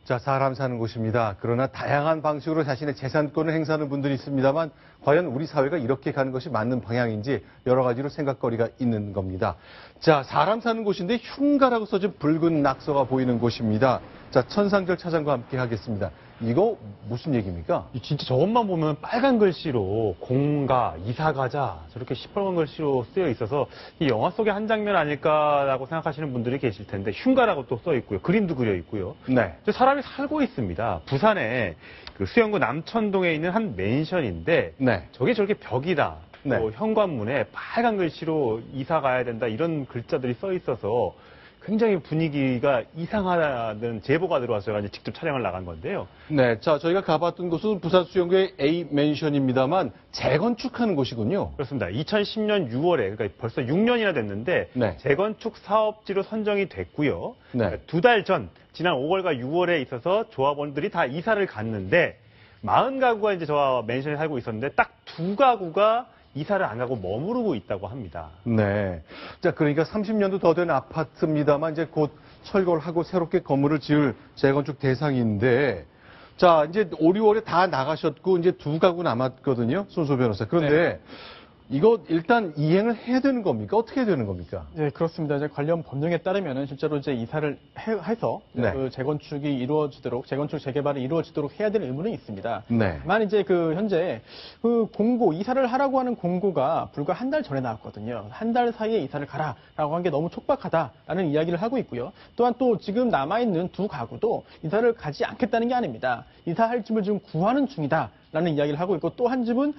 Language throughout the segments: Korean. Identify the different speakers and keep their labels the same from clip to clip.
Speaker 1: 자, 사람 사는 곳입니다. 그러나 다양한 방식으로 자신의 재산권을 행사하는 분들이 있습니다만 과연 우리 사회가 이렇게 가는 것이 맞는 방향인지 여러 가지로 생각거리가 있는 겁니다. 자, 사람 사는 곳인데 흉가라고 써진 붉은 낙서가 보이는 곳입니다. 자, 천상절 차장과 함께 하겠습니다. 이거 무슨 얘기입니까?
Speaker 2: 진짜 저것만 보면 빨간 글씨로 공가, 이사 가자 저렇게 시뻘건 글씨로 쓰여 있어서 이 영화 속의 한 장면 아닐까라고 생각하시는 분들이 계실 텐데 흉가라고 또 써 있고요. 그림도 그려 있고요.
Speaker 1: 네.
Speaker 2: 사람이 살고 있습니다. 부산에 그 수영구 남천동에 있는 한 맨션인데
Speaker 1: 네.
Speaker 2: 저게 저렇게 벽이다.
Speaker 1: 네.
Speaker 2: 또 현관문에 빨간 글씨로 이사 가야 된다 이런 글자들이 써 있어서 굉장히 분위기가 이상하다는 제보가 들어와서 이제 직접 촬영을 나간 건데요.
Speaker 1: 네, 자, 저희가 가봤던 곳은 부산 수영구의 A 맨션입니다만 재건축하는 곳이군요.
Speaker 2: 그렇습니다. 2010년 6월에 그러니까 벌써 6년이나 됐는데
Speaker 1: 네.
Speaker 2: 재건축 사업지로 선정이 됐고요.
Speaker 1: 네.
Speaker 2: 그러니까 2달 전 지난 5월과 6월에 있어서 조합원들이 다 이사를 갔는데 40가구가 이제 저 맨션에 살고 있었는데 딱 2가구가 이사를 안 가고 머무르고 있다고 합니다.
Speaker 1: 네. 자, 그러니까 30년도 더 된 아파트입니다만 이제 곧 철거를 하고 새롭게 건물을 지을 재건축 대상인데 자, 이제 5, 6월에 다 나가셨고 이제 2가구 남았거든요. 손소 변호사. 그런데
Speaker 3: 네.
Speaker 1: 이거 일단 이행을 해야 되는 겁니까? 어떻게 해야 되는 겁니까?
Speaker 3: 네, 그렇습니다. 이제 관련 법령에 따르면은 실제로 이제 이사를 해서
Speaker 1: 네.
Speaker 3: 그 재건축이 이루어지도록 재건축 재개발이 이루어지도록 해야 되는 의무는 있습니다.
Speaker 1: 네.
Speaker 3: 다만 이제 그 현재 그 공고 이사를 하라고 하는 공고가 불과 한 달 전에 나왔거든요. 한 달 사이에 이사를 가라라고 한 게 너무 촉박하다라는 이야기를 하고 있고요. 또한 또 지금 남아 있는 2가구도 이사를 가지 않겠다는 게 아닙니다. 이사할 집을 지금 구하는 중이다라는 이야기를 하고 있고 또 한 집은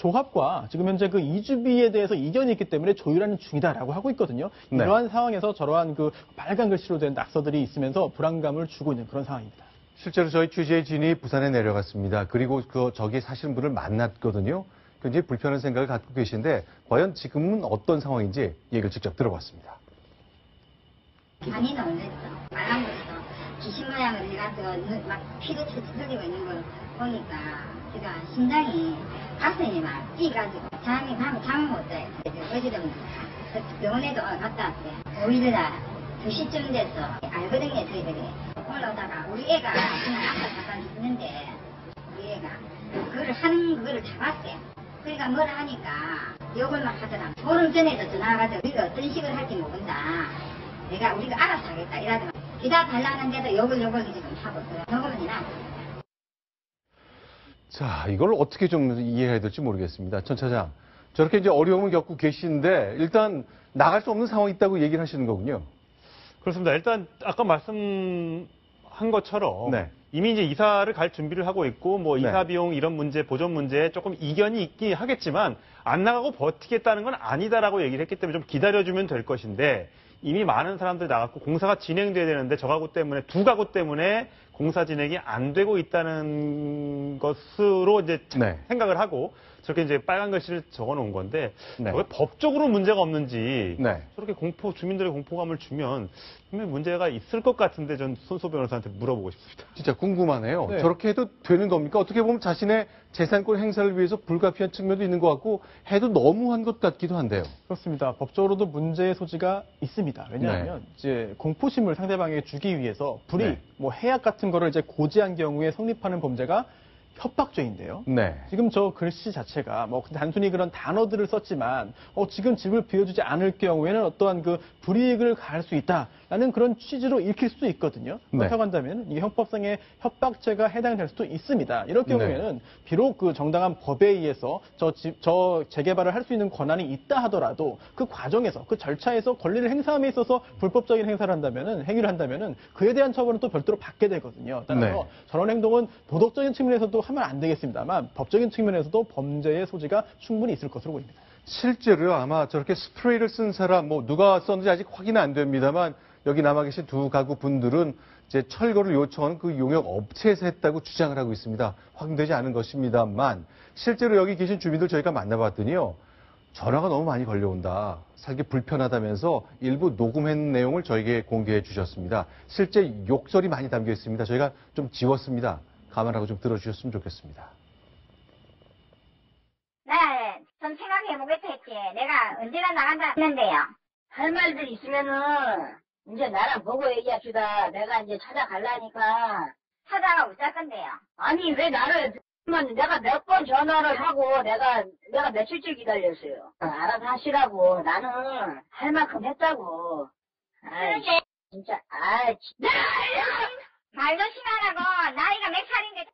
Speaker 3: 조합과 지금 현재 그 이주비에 대해서 이견이 있기 때문에 조율하는 중이다라고 하고 있거든요.
Speaker 1: 네.
Speaker 3: 이러한 상황에서 저러한 그 빨간 글씨로 된 낙서들이 있으면서 불안감을 주고 있는 그런 상황입니다.
Speaker 1: 실제로 저희 취재의 진이 부산에 내려갔습니다. 그리고 저기 사시는 분을 만났거든요. 굉장히 불편한 생각을 갖고 계신데 과연 지금은 어떤 상황인지 얘기를 직접 들어봤습니다.
Speaker 4: 많이 놀랬어. 빨간 것도 귀신 모양을 해가지고 막 피도 흘리고 있는 걸 보니까 제가 심장이 가슴이 막 뛰가지고 잠을 못 자요. 어제도 병원에도 갔다 왔어요. 5일날 2시쯤 돼서 알거든요, 저희들이. 올라오다가 우리 애가 그냥 아까 잠깐 있는데 우리 애가 그거를 잡았어요. 그러니까 뭐라 하니까 욕을 막 하더라. 보름 전에도 전화가지고 우리가 어떤 식으로 할지 모른다. 우리가 알아서 하겠다 이러더라. 기다 달라는데도 욕을 지금 하고 있어요. 녹음은 해놔.
Speaker 1: 자, 이걸 어떻게 좀 이해해야 될지 모르겠습니다. 천 차장, 저렇게 이제 어려움을 겪고 계신데 일단 나갈 수 없는 상황이 있다고 얘기를 하시는 거군요.
Speaker 2: 그렇습니다. 일단 아까 말씀한 것처럼
Speaker 1: 네.
Speaker 2: 이미 이제 이사를 갈 준비를 하고 있고 뭐
Speaker 1: 네.
Speaker 2: 이사 비용 이런 문제, 보존 문제에 조금 이견이 있긴 하겠지만 안 나가고 버티겠다는 건 아니다라고 얘기를 했기 때문에 좀 기다려주면 될 것인데 이미 많은 사람들이 나갔고 공사가 진행돼야 되는데 저 가구 때문에 2가구 때문에 공사 진행이 안 되고 있다는 것으로 이제
Speaker 1: 네.
Speaker 2: 생각을 하고 저렇게 이제 빨간 글씨를 적어 놓은 건데
Speaker 1: 네.
Speaker 2: 저게 법적으로 문제가 없는지
Speaker 1: 네.
Speaker 2: 저렇게 주민들의 공포감을 주면 분명히 문제가 있을 것 같은데 전 손소 변호사한테 물어보고 싶습니다.
Speaker 1: 진짜 궁금하네요.
Speaker 3: 네.
Speaker 1: 저렇게 해도 되는 겁니까? 어떻게 보면 자신의 재산권 행사를 위해서 불가피한 측면도 있는 것 같고 해도 너무한 것 같기도 한데요.
Speaker 3: 그렇습니다. 법적으로도 문제의 소지가 있습니다. 왜냐하면 이제 공포심을 상대방에게 주기 위해서 불이익,
Speaker 1: 네.
Speaker 3: 뭐 해악 같은 거를 이제 고지한 경우에 성립하는 범죄가 협박죄인데요.
Speaker 1: 네.
Speaker 3: 지금 저 글씨 자체가 뭐 단순히 그런 단어들을 썼지만 지금 집을 비워주지 않을 경우에는 어떠한 그 불이익을 가할 수 있다라는 그런 취지로 읽힐 수도 있거든요.
Speaker 1: 네.
Speaker 3: 그렇다고 한다면 이 형법상의 협박죄가 해당될 수도 있습니다. 이럴 경우에는 비록 그 정당한 법에 의해서 저 재개발을 할 수 있는 권한이 있다 하더라도 그 과정에서 그 절차에서 권리를 행사함에 있어서 불법적인 행사를 한다면은 행위를 한다면은 그에 대한 처벌은 또 별도로 받게 되거든요. 따라서
Speaker 1: 네.
Speaker 3: 저런 행동은 도덕적인 측면에서도 하면 안 되겠습니다만 법적인 측면에서도 범죄의 소지가 충분히 있을 것으로 보입니다.
Speaker 1: 실제로요, 아마 저렇게 스프레이를 쓴 사람, 뭐 누가 썼는지 아직 확인은 안 됩니다만 여기 남아 계신 2가구 분들은 이제 철거를 요청하는 그 용역 업체에서 했다고 주장을 하고 있습니다. 확인되지 않은 것입니다만 실제로 여기 계신 주민들 저희가 만나봤더니요, 전화가 너무 많이 걸려온다. 살기 불편하다면서 일부 녹음한 내용을 저에게 공개해 주셨습니다. 실제 욕설이 많이 담겨 있습니다. 저희가 좀 지웠습니다. 감안하고 좀 들어주셨으면 좋겠습니다.
Speaker 4: 네, 좀 생각해보겠다 했지. 내가 언제나 나간다 했는데요.
Speaker 5: 할 말들 있으면은 이제 나랑 보고 얘기합시다. 내가 이제 찾아가려니까
Speaker 4: 찾아가 못 살 건데요.
Speaker 5: 아니, 왜 나를, 내가 몇 번 전화를 하고, 내가 며칠째 기다렸어요. 알아서 하시라고. 나는 할 만큼 했다고. 아이, 진짜, 아이, 진짜.
Speaker 4: 말 조심하라고. 나이가 몇 살인데.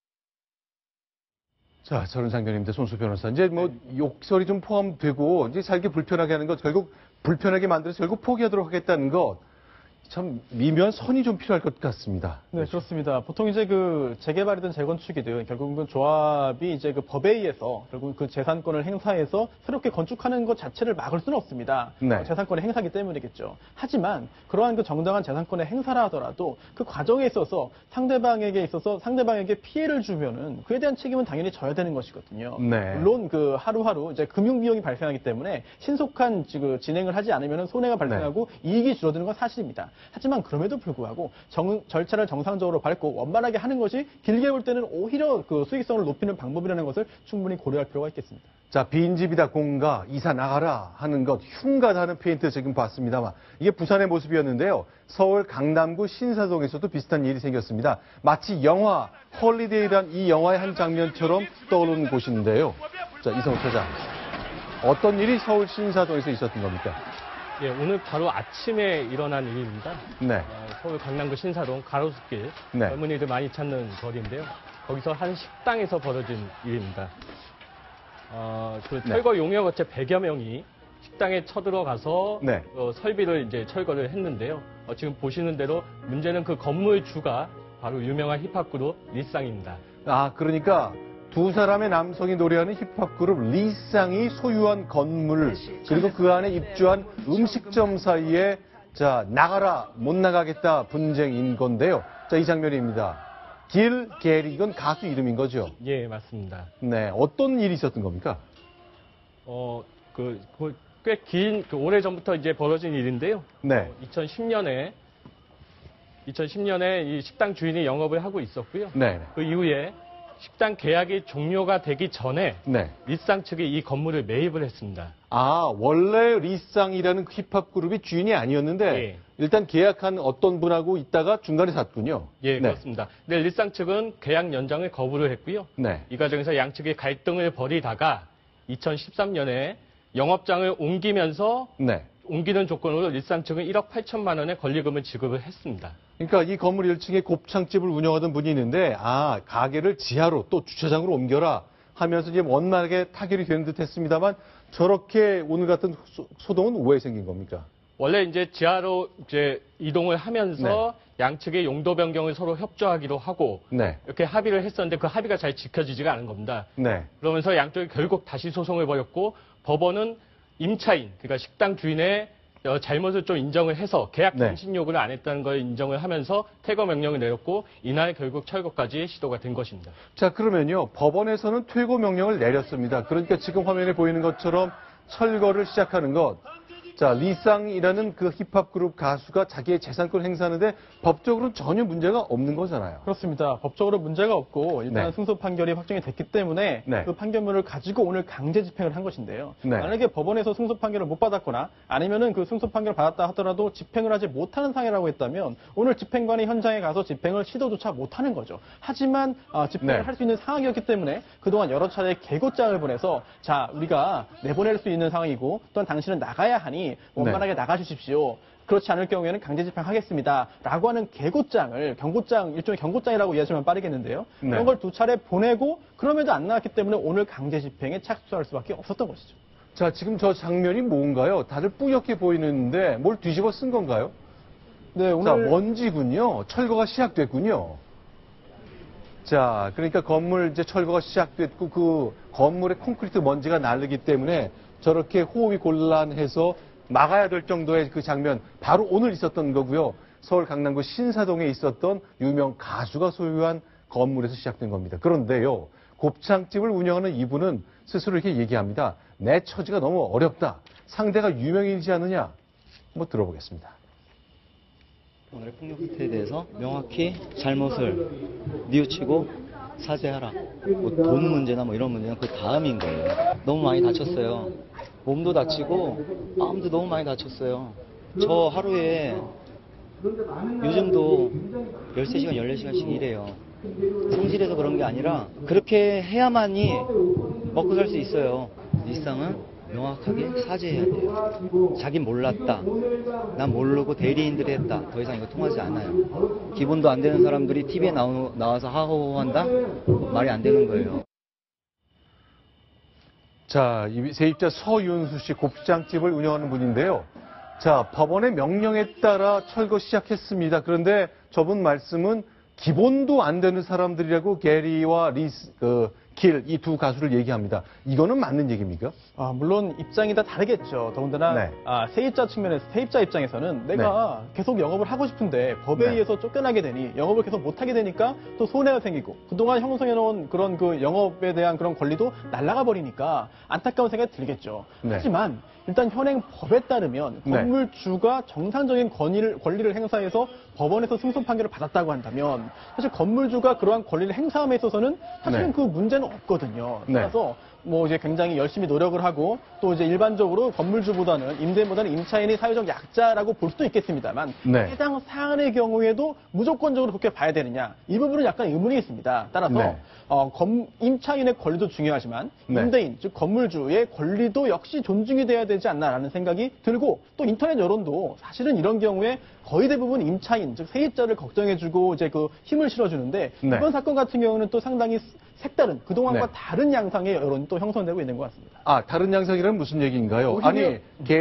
Speaker 1: 자, 저런 장면입니다. 손수 변호사. 이제 뭐 욕설이 좀 포함되고 이제 살기 불편하게 하는 것, 결국 불편하게 만들어서 결국 포기하도록 하겠다는 것. 참 미묘한 선이 좀 필요할 것 같습니다.
Speaker 3: 네, 그렇습니다. 보통 이제 그 재개발이든 재건축이든 결국은 조합이 이제 그 법에 의해서 결국 그 재산권을 행사해서 새롭게 건축하는 것 자체를 막을 수는 없습니다.
Speaker 1: 네.
Speaker 3: 재산권의 행사기 때문이겠죠. 하지만 그러한 그 정당한 재산권의 행사라 하더라도 그 과정에 있어서 상대방에게 피해를 주면은 그에 대한 책임은 당연히 져야 되는 것이거든요.
Speaker 1: 네.
Speaker 3: 물론 그 하루하루 이제 금융 비용이 발생하기 때문에 신속한 진행을 하지 않으면 손해가 발생하고 이익이 줄어드는 건 사실입니다. 하지만 그럼에도 불구하고 절차를 정상적으로 밟고 원만하게 하는 것이 길게 볼 때는 오히려 그 수익성을 높이는 방법이라는 것을 충분히 고려할 필요가 있겠습니다.
Speaker 1: 자, 빈집이다 공가, 이사 나가라 하는 것, 흉가다는 페인트 지금 봤습니다만 이게 부산의 모습이었는데요. 서울 강남구 신사동에서도 비슷한 일이 생겼습니다. 마치 영화 홀리데이란 이 영화의 한 장면처럼 떠오르는 곳인데요. 자, 이성우 차장. 어떤 일이 서울 신사동에서 있었던 겁니까?
Speaker 6: 예, 오늘 바로 아침에 일어난 일입니다.
Speaker 1: 네.
Speaker 6: 서울 강남구 신사동 가로수길
Speaker 1: 네.
Speaker 6: 젊은이들 많이 찾는 거리인데요. 거기서 한 식당에서 벌어진 일입니다. 그
Speaker 1: 네.
Speaker 6: 철거 용역업체 100여 명이 식당에 쳐들어가서
Speaker 1: 네.
Speaker 6: 설비를 이제 철거를 했는데요. 지금 보시는 대로 문제는 그 건물 주가 바로 유명한 힙합 그룹 리쌍입니다.
Speaker 1: 아, 그러니까 두 사람의 남성이 노래하는 힙합 그룹 리쌍이 소유한 건물, 그리고 그 안에 입주한 음식점 사이에 자, 나가라, 못 나가겠다 분쟁인 건데요. 자, 이 장면입니다. 길 게리, 이건 가수 이름인 거죠?
Speaker 6: 예, 맞습니다.
Speaker 1: 네, 어떤 일이 있었던 겁니까?
Speaker 6: 꽤 긴, 오래 전부터 이제 벌어진 일인데요.
Speaker 1: 네.
Speaker 6: 2010년에 이 식당 주인이 영업을 하고 있었고요.
Speaker 1: 네.
Speaker 6: 그 이후에 식당 계약이 종료가 되기 전에
Speaker 1: 네.
Speaker 6: 리쌍 측이 이 건물을 매입을 했습니다.
Speaker 1: 아, 원래 리쌍이라는 힙합 그룹이 주인이 아니었는데
Speaker 6: 예.
Speaker 1: 일단 계약한 어떤 분하고 있다가 중간에 샀군요.
Speaker 6: 예,
Speaker 1: 네.
Speaker 6: 그렇습니다. 근데 리쌍 측은 계약 연장을 거부를 했고요.
Speaker 1: 네.
Speaker 6: 이 과정에서 양측이 갈등을 벌이다가 2013년에 영업장을 옮기면서
Speaker 1: 네.
Speaker 6: 옮기는 조건으로 리쌍 측은 1억 8천만 원의 권리금을 지급을 했습니다.
Speaker 1: 그러니까 이 건물 1층에 곱창집을 운영하던 분이 있는데 아, 가게를 지하로 또 주차장으로 옮겨라 하면서 이제 원만하게 타결이 되는 듯 했습니다만 저렇게 오늘 같은 소동은 왜 생긴 겁니까?
Speaker 6: 원래 이제 지하로 이제 이동을 하면서 양측의 용도 변경을 서로 협조하기로 하고
Speaker 1: 네.
Speaker 6: 이렇게 합의를 했었는데 그 합의가 잘 지켜지지가 않은 겁니다.
Speaker 1: 네.
Speaker 6: 그러면서 양쪽이 결국 다시 소송을 벌였고 법원은 임차인, 그러니까 식당 주인의 잘못을 좀 인정을 해서 계약
Speaker 1: 네.
Speaker 6: 갱신 요구를 안 했다는 걸 인정을 하면서 퇴거 명령을 내렸고 이날 결국 철거까지 시도가 된 것입니다.
Speaker 1: 자, 그러면요. 법원에서는 퇴거 명령을 내렸습니다. 그러니까 지금 화면에 보이는 것처럼 철거를 시작하는 것. 자, 리쌍이라는 그 힙합 그룹 가수가 자기의 재산권 행사하는데 법적으로는 전혀 문제가 없는 거잖아요.
Speaker 3: 그렇습니다. 법적으로 문제가 없고 일단
Speaker 1: 네.
Speaker 3: 승소 판결이 확정이 됐기 때문에
Speaker 1: 네.
Speaker 3: 그 판결문을 가지고 오늘 강제 집행을 한 것인데요.
Speaker 1: 네.
Speaker 3: 만약에 법원에서 승소 판결을 못 받았거나 아니면은 그 승소 판결을 받았다 하더라도 집행을 하지 못하는 상해라고 했다면 오늘 집행관이 현장에 가서 집행을 시도조차 못하는 거죠. 하지만 집행을
Speaker 1: 네.
Speaker 3: 할 수 있는 상황이었기 때문에 그동안 여러 차례 계고장을 보내서 자, 우리가 내보낼 수 있는 상황이고 또한 당신은 나가야 하니 원만하게 나가주십시오. 그렇지 않을 경우에는 강제 집행하겠습니다. 라고 하는 계고장을 일종의 경고장이라고 이해하시면 빠르겠는데요.
Speaker 1: 네.
Speaker 3: 그런 걸 두 차례 보내고 그럼에도 안 나왔기 때문에 오늘 강제 집행에 착수할 수밖에 없었던 것이죠.
Speaker 1: 자, 지금 저 장면이 뭔가요? 다들 뿌옇게 보이는데 뭘 뒤집어 쓴 건가요?
Speaker 3: 네,
Speaker 1: 자,
Speaker 3: 오늘
Speaker 1: 먼지군요. 철거가 시작됐군요. 자, 그러니까 건물 이제 철거가 시작됐고 그 건물에 콘크리트 먼지가 나르기 때문에 저렇게 호흡이 곤란해서 막아야 될 정도의 그 장면 바로 오늘 있었던 거고요. 서울 강남구 신사동에 있었던 유명 가수가 소유한 건물에서 시작된 겁니다. 그런데요. 곱창집을 운영하는 이분은 스스로 이렇게 얘기합니다. 내 처지가 너무 어렵다. 상대가 유명인이지 않느냐. 한번 들어보겠습니다.
Speaker 7: 오늘의 폭력 사태에 대해서 명확히 잘못을 뉘우치고 사죄하라. 뭐 돈 문제나 뭐 이런 문제는 그 다음인 거예요. 너무 많이 다쳤어요. 몸도 다치고 마음도 너무 많이 다쳤어요. 저 하루에 요즘도 13시간, 14시간씩 일해요. 성질해서 그런 게 아니라 그렇게 해야만이 먹고 살 수 있어요. 일상은 명확하게 사죄해야 돼요. 자긴 몰랐다. 난 모르고 대리인들이 했다. 더 이상 이거 통하지 않아요. 기본도 안 되는 사람들이 TV에 나와서 하호호한다? 말이 안 되는 거예요.
Speaker 1: 자, 이 세입자 서윤수 씨 곱창집을 운영하는 분인데요. 자, 법원의 명령에 따라 철거 시작했습니다. 그런데 저분 말씀은 기본도 안 되는 사람들이라고 게리와 길 이 두 가수를 얘기합니다. 이거는 맞는 얘기입니까?
Speaker 3: 물론 입장이 다 다르겠죠. 더군다나
Speaker 1: 네.
Speaker 3: 세입자 측면에서 세입자 입장에서는 내가 계속 영업을 하고 싶은데 법에
Speaker 1: 네.
Speaker 3: 의해서 쫓겨나게 되니 영업을 계속 못하게 되니까 또 손해가 생기고 그동안 형성해놓은 그런 그 영업에 대한 그런 권리도 날아가 버리니까 안타까운 생각이 들겠죠.
Speaker 1: 네.
Speaker 3: 하지만 일단 현행 법에 따르면
Speaker 1: 네.
Speaker 3: 건물주가 정상적인 권리를 행사해서 법원에서 승소 판결을 받았다고 한다면 사실 건물주가 그러한 권리를 행사함에 있어서는 사실은
Speaker 1: 네.
Speaker 3: 그 문제는 없거든요.
Speaker 1: 네.
Speaker 3: 따라서 뭐 이제 굉장히 열심히 노력을 하고 또 이제 일반적으로 건물주보다는 임대인보다는 임차인이 사회적 약자라고 볼 수도 있겠습니다만
Speaker 1: 네.
Speaker 3: 해당 사안의 경우에도 무조건적으로 그렇게 봐야 되느냐 이 부분은 약간 의문이 있습니다. 따라서
Speaker 1: 네.
Speaker 3: 임차인의 권리도 중요하지만
Speaker 1: 네.
Speaker 3: 임대인 즉 건물주의 권리도 역시 존중이 돼야 되지 않나라는 생각이 들고 또 인터넷 여론도 사실은 이런 경우에 거의 대부분 임차인 즉 세입자를 걱정해주고 이제 그 힘을 실어주는데
Speaker 1: 네.
Speaker 3: 이번 사건 같은 경우는 또 상당히 색다른 그동안과
Speaker 1: 네.
Speaker 3: 다른 양상의 여론이 또 형성되고 있는 것 같습니다.
Speaker 1: 다른 양상이란 무슨 얘기인가요?
Speaker 3: 오히려-
Speaker 1: 아니,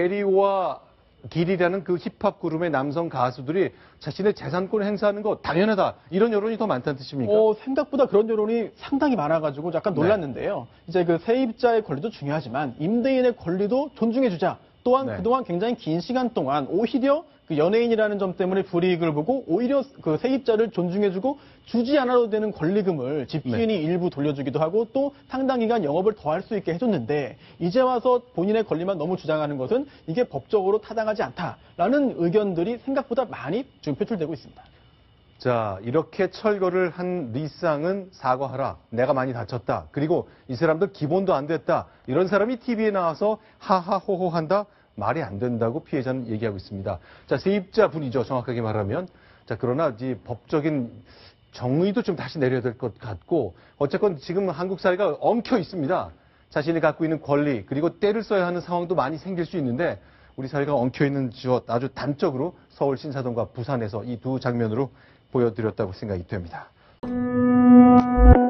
Speaker 1: 게리와 길이라는 그 힙합 그룹의 남성 가수들이 자신의 재산권을 행사하는 거 당연하다. 이런 여론이 더 많다는 뜻입니까?
Speaker 3: 생각보다 그런 여론이 상당히 많아가지고 약간 놀랐는데요. 이제 그 세입자의 권리도 중요하지만 임대인의 권리도 존중해주자. 또한
Speaker 1: 네.
Speaker 3: 그동안 굉장히 긴 시간 동안 오히려 그 연예인이라는 점 때문에 불이익을 보고 오히려 그 세입자를 존중해주고 주지 않아도 되는 권리금을 집주인이 일부 돌려주기도 하고 또 상당 기간 영업을 더 할 수 있게 해줬는데 이제 와서 본인의 권리만 너무 주장하는 것은 이게 법적으로 타당하지 않다라는 의견들이 생각보다 많이 지금 표출되고 있습니다.
Speaker 1: 자, 이렇게 철거를 한 리쌍은 사과하라. 내가 많이 다쳤다. 그리고 이 사람들 기본도 안 됐다. 이런 사람이 TV에 나와서 하하호호 한다. 말이 안 된다고 피해자는 얘기하고 있습니다. 자, 세입자 분이죠. 정확하게 말하면. 자, 그러나 이 법적인 정의도 좀 다시 내려야 될 것 같고 어쨌건 지금 한국 사회가 엉켜 있습니다. 자신이 갖고 있는 권리 그리고 때를 써야 하는 상황도 많이 생길 수 있는데 우리 사회가 엉켜 있는 지역 아주 단적으로 서울 신사동과 부산에서 이 두 장면으로 보여드렸다고 생각이 됩니다.